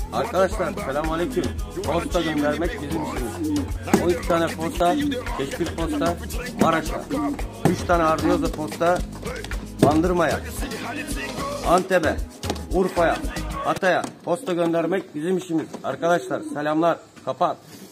Arkadaşlar selamünaleyküm. Posta göndermek bizim işimiz. 12 tane posta, teşkil posta Maraş'a. 3 tane ardiyoza posta Bandırma'ya, Antep'e, Urfa'ya, Hatay'a posta göndermek bizim işimiz. Arkadaşlar selamlar. Kapat.